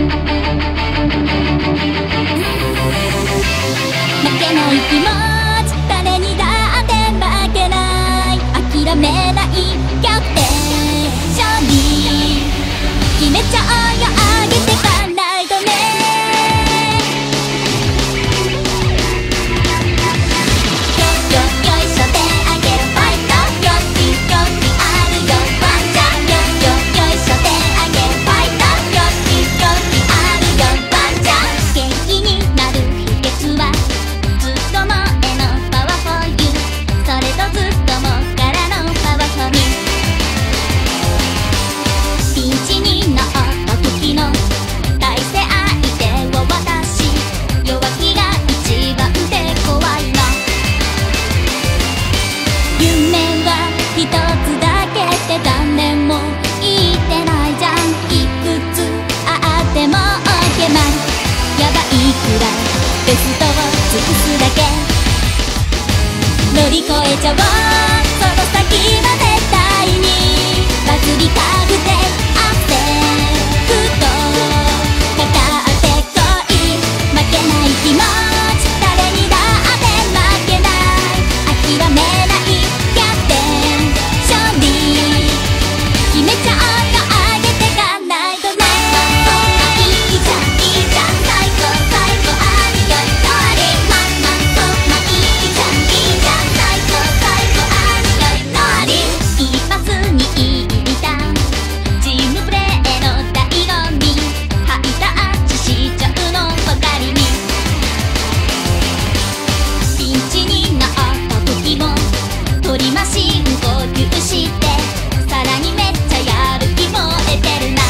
けない気持ち、誰にだって負けない、諦めないキャプテン勝利、決めちゃおうよ、上げてかないとね。よいしょ手あげるファイト、よしよしあるよワンチャン、よいしょ手あげるファイト、よしよしあるよワンチャン。元気になる秘訣はずっと前のパワーフォーユー、それとずっともからのパワーフォーミー。ピンチになった時の大勢相手を私、弱気が一番で怖いの。夢は一つだけって誰も言ってないじゃん、いくつあっても OK マン、やばいくらいベストを尽くすだけ、乗り越えちゃおうその先は絶対に、バズりたくてアクセルとかかってこい、負けない気持ち、誰にだって負けない、諦めないキャプテン勝利、決めちゃおうよ、上げてかないとね。いいじゃんいいじゃん、最高最高あるよ一人、いいじゃんいいじゃん、最高最高あるよ一人。一発に入りたチームプレーの醍醐味、ハイタッチしちゃうのばかりに、ピンチになった時も取りマシン呼吸して、さらにめっちゃやる気も得てるな。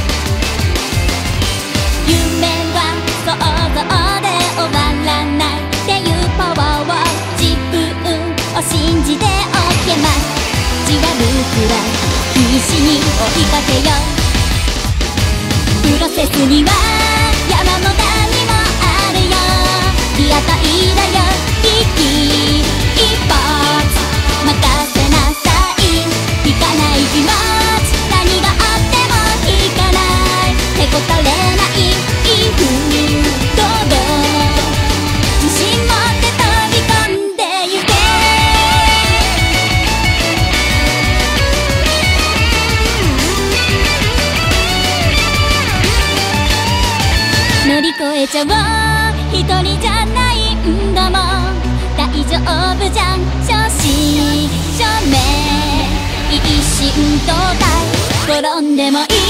夢は想像で終わらないっていうパワーを自分を信じておけます、じわるくらい必死に追いかけよう、プロセスには山も谷もあるよ、リアタイだよ危機一髪、任せなさい、引かない気持ち、何があっても引かない、へこたれないどうぞ自信持って飛び込んでゆけ。乗り越えちゃおう一人じゃないんだもん、大丈夫じゃん正真正銘、一心同体、転んでもいい